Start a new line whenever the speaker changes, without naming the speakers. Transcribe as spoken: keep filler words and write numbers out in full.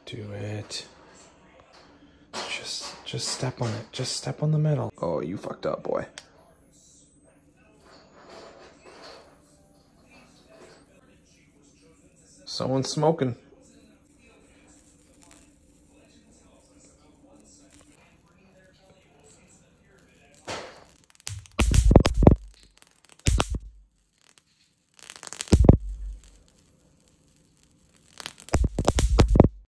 Do it. Just, just step on it. Just step on the metal. Oh, you fucked up, boy. Someone's smoking.